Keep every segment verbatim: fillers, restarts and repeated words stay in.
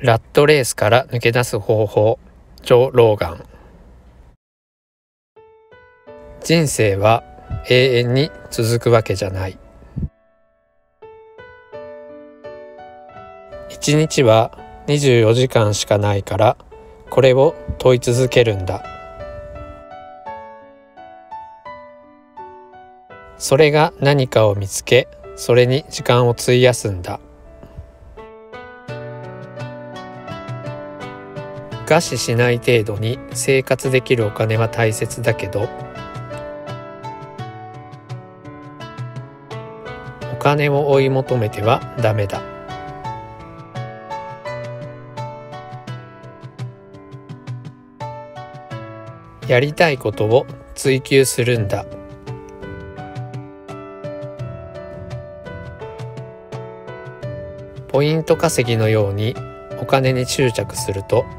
ラットレースから抜け出す方法、ジョー・ローガン。人生は永遠に続くわけじゃない。一日はにじゅうよじかんしかないから、これを問い続けるんだ。それが何かを見つけ、それに時間を費やすんだ。餓死しない程度に生活できるお金は大切だけど、お金を追い求めてはダメだ。やりたいことを追求するんだ。ポイント稼ぎのようにお金に執着すると、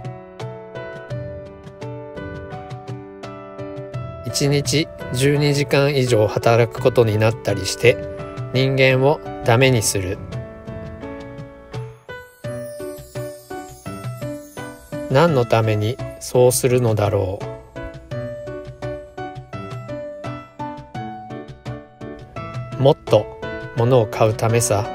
いちにちじゅうにじかん以上働くことになったりして、人間をダメにする。何のためにそうするのだろう。もっと物を買うためさ。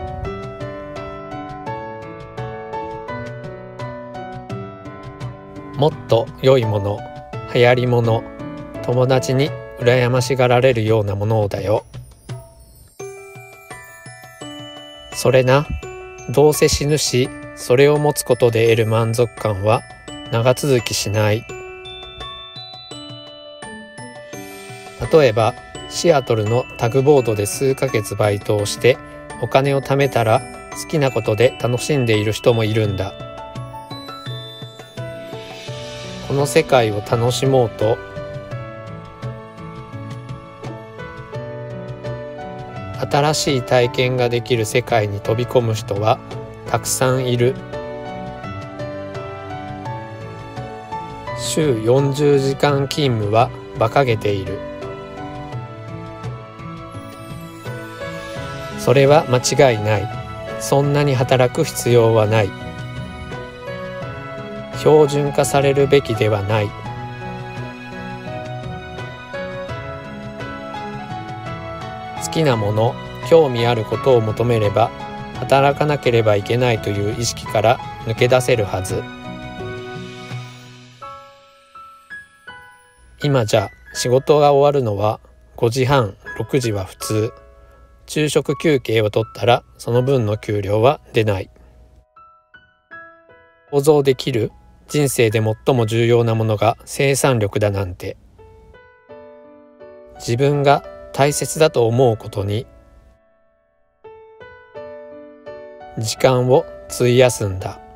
もっと良いもの、流行りもの、友達に羨ましがられるようなものだよ。それな、どうせ死ぬし、それを持つことで得る満足感は長続きしない。例えば、シアトルのタグボードで数ヶ月バイトをしてお金を貯めたら、好きなことで楽しんでいる人もいるんだ。この世界を楽しもうと、新しい体験ができる世界に飛び込む人はたくさんいる。週よんじゅうじかん勤務は馬鹿げている。それは間違いない。そんなに働く必要はない。標準化されるべきではない。好きなもの、興味あることを求めれば、働かなければいけないという意識から抜け出せるはず。今じゃ仕事が終わるのはごじはん、ろくじは普通。昼食休憩を取ったらその分の給料は出ない。想像できる？人生で最も重要なものが生産力だなんて。自分が大切だと思うことに時間を費やすんだ。